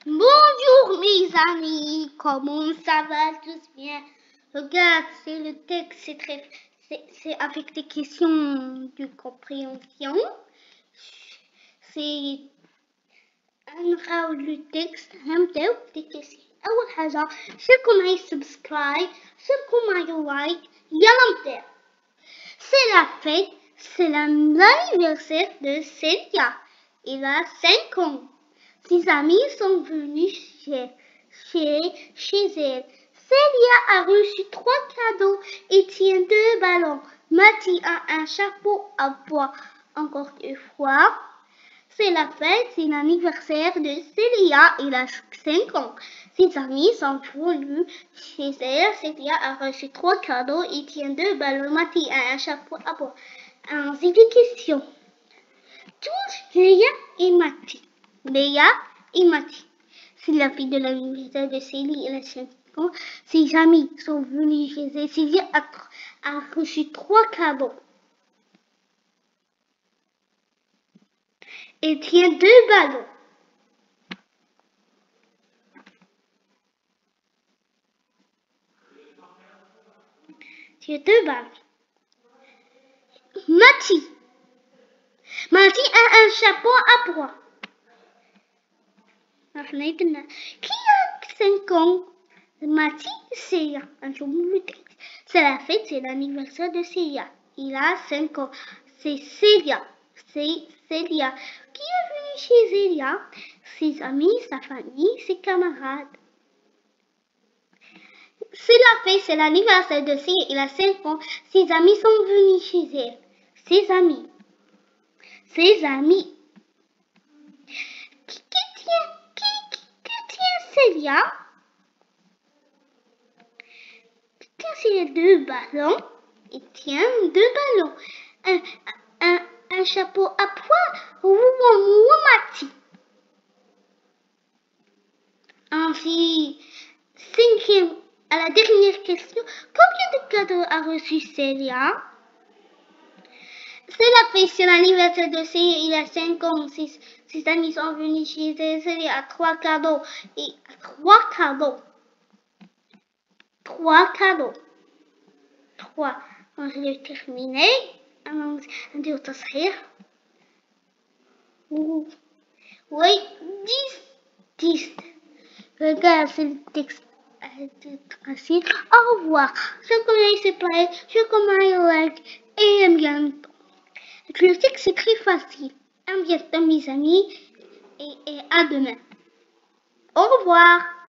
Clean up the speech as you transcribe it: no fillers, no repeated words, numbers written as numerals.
Bonjour mes amis, comment ça va tous bien? Regarde, c'est le texte, c'est avec des questions de compréhension. C'est نقراو le texte نبداو بالكيسيون. أول حاجة شاركوا معي سبسكرايب، شاركوا معي لايك، يلا نبداو. C'est la fête, c'est l'anniversaire de Célia. Il a 5 ans. Ses amis sont venus chez elle. Célia a reçu 3 cadeaux et tient 2 ballons. Matty a un chapeau à bois. Encore une fois, c'est la fête, c'est l'anniversaire de Célia. Il a 5 ans. Ses amis sont venus chez elle. Célia a reçu 3 cadeaux et tient 2 ballons. Matty a un chapeau à bois. C'est des questions. Tous Léa et Matty. Léa et Matty. C'est la fille de l'anniversaire de Célia. Elle a 5 ans. Ses amis sont venus chez elle. Célia a reçu 3 cadeaux. Et tient 2 ballons. Tient 2 ballons. Matty a un chapeau à bois. Qui a 5 ans? Matty, Célia. C'est la fête, c'est l'anniversaire de Célia. Il a 5 ans. C'est Célia. C'est Célia. Qui est venu chez Célia? Ses amis, sa famille, ses camarades. C'est la fête, c'est l'anniversaire de Célia. Il a 5 ans. Ses amis sont venus chez elle. Ses amis. Ses amis. Que tient Célia? C'est 2 ballons. Il tient 2 ballons. Un chapeau à pois. Matty. Ensuite, cinquième, à la dernière question. Combien de cadeaux a reçu Célia? C'est la fête, c'est l'anniversaire de Célia. Il a 5 ans. Ses amis sont venus chez elle. Célia a 3 cadeaux. Et 3 cadeaux. 3 cadeaux. 3. Je vais terminer. نديرو تصحيح. Oui, 10. Regarde, c'est le texte. Au revoir. Je connais ce play, je connais like et à bientôt. Le texte c'est très facile. À bientôt mes amis et à demain. Au revoir.